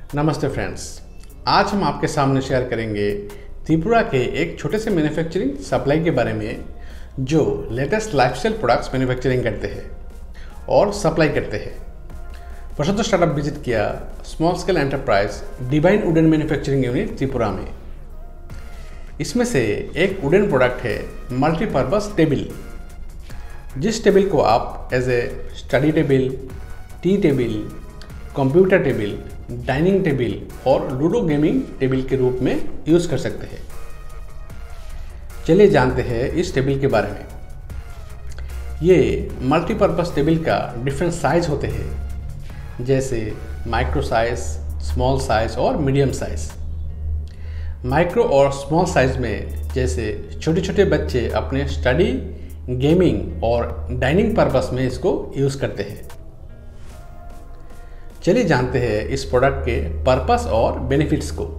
नमस्ते फ्रेंड्स, आज हम आपके सामने शेयर करेंगे त्रिपुरा के एक छोटे से मैन्युफैक्चरिंग सप्लाई के बारे में जो लेटेस्ट लाइफस्टाइल प्रोडक्ट्स मैन्युफैक्चरिंग करते हैं और सप्लाई करते हैं। प्रसिद्ध स्टार्टअप विजिट किया small scale enterprise divine wooden manufacturing unit Tripura में। इसमें से एक वुडन प्रोडक्ट है मल्टीपर्पज टेबल, जिस टेबल को आप as a study table, tea table, computer table, dining table और लूडो गेमिंग टेबल के रूप में यूज़ कर सकते हैं। चलिए जानते हैं इस टेबल के बारे में। ये मल्टीपर्पज़ टेबल का डिफरेंट साइज होते हैं, जैसे माइक्रो साइज, स्मॉल साइज और मीडियम साइज। माइक्रो और स्मॉल साइज में जैसे छोटे छोटे बच्चे अपने स्टडी, गेमिंग और डाइनिंग पर्पस में इसको यूज़ करते हैं। चलिए जानते हैं इस प्रोडक्ट के पर्पस और बेनिफिट्स को।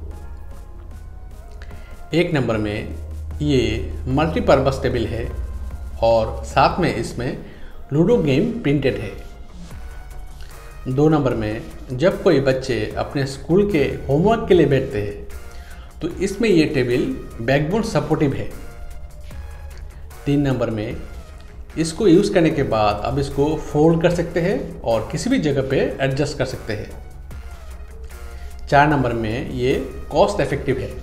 एक नंबर में ये मल्टीपर्पज़ टेबल है और साथ में इसमें लूडो गेम प्रिंटेड है। 2 नंबर में जब कोई बच्चे अपने स्कूल के होमवर्क के लिए बैठते हैं तो इसमें ये टेबल बैकबोन सपोर्टिव है। 3 नंबर में इसको यूज़ करने के बाद अब इसको फोल्ड कर सकते हैं और किसी भी जगह पे एडजस्ट कर सकते हैं। 4 नंबर में ये कॉस्ट इफेक्टिव है।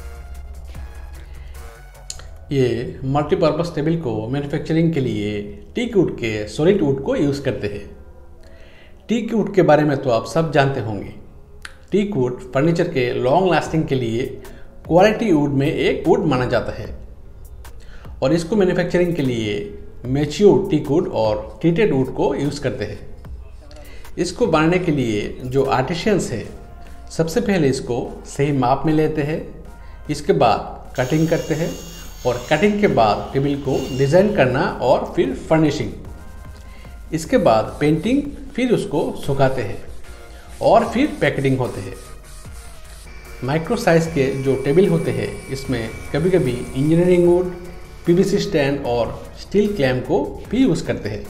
ये मल्टीपर्पज़ टेबल को मैन्युफैक्चरिंग के लिए टीक वुड के सॉलिड वुड को यूज़ करते हैं। टीक वुड के बारे में तो आप सब जानते होंगे। टीक वुड फर्नीचर के लॉन्ग लास्टिंग के लिए क्वालिटी वुड में एक वुड माना जाता है और इसको मैन्युफैक्चरिंग के लिए मैच्योर टीक वुड और ट्रीटेड वुड को यूज़ करते हैं। इसको बनाने के लिए जो आर्टिशियंस है सबसे पहले इसको सही माप में लेते हैं, इसके बाद कटिंग करते हैं और कटिंग के बाद टेबल को डिज़ाइन करना और फिर फर्निशिंग, इसके बाद पेंटिंग, फिर उसको सुखाते हैं और फिर पैकेटिंग होते हैं। माइक्रो साइज़ के जो टेबल होते हैं इसमें कभी कभी इंजीनियरिंग वुड, पीवीसी स्टैंड और स्टील क्लैम्प को भी यूज़ करते हैं।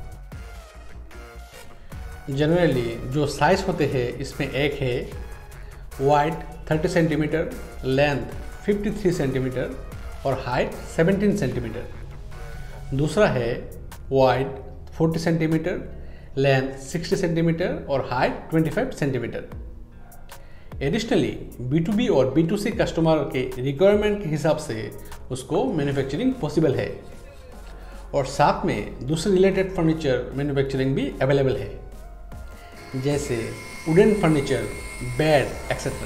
जनरली जो साइज़ होते हैं इसमें एक है वाइड 30 सेंटीमीटर, लेंथ 53 सेंटीमीटर और हाइट 17 सेंटीमीटर। दूसरा है वाइड 40 सेंटीमीटर, लेंथ 60 सेंटीमीटर और हाइट 25 सेंटीमीटर। एडिशनली B2B और B2C कस्टमर के रिक्वायरमेंट के हिसाब से उसको मैन्युफैक्चरिंग पॉसिबल है और साथ में दूसरे रिलेटेड फर्नीचर मैन्युफैक्चरिंग भी अवेलेबल है, जैसे वुडन फर्नीचर, बेड एक्सेट्रा।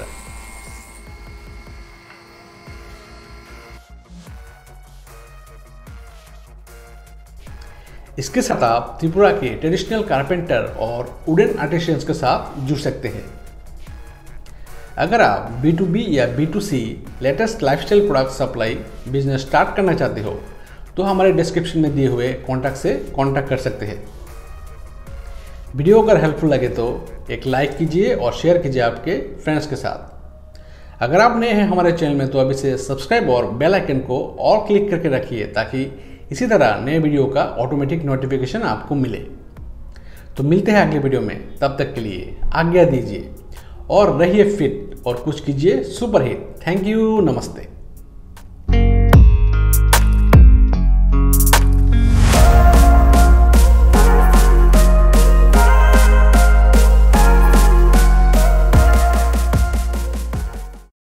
इसके साथ आप त्रिपुरा के ट्रेडिशनल कारपेंटर और वुडन आर्टिशियंस के साथ जुड़ सकते हैं। अगर आप B2B या B2C latest lifestyle product supply business start करना चाहते हो तो हमारे डिस्क्रिप्शन में दिए हुए कॉन्टैक्ट से कॉन्टैक्ट कर सकते हैं। वीडियो अगर हेल्पफुल लगे तो एक लाइक कीजिए और शेयर कीजिए आपके फ्रेंड्स के साथ। अगर आप नए हैं हमारे चैनल में तो अभी से सब्सक्राइब और बेल आइकन को और क्लिक करके रखिए ताकि इसी तरह नए वीडियो का ऑटोमेटिक नोटिफिकेशन आपको मिले। तो मिलते हैं अगले वीडियो में, तब तक के लिए आज्ञा दीजिए और रहिए फिट और कुछ कीजिए सुपर हिट। थैंक यू, नमस्ते।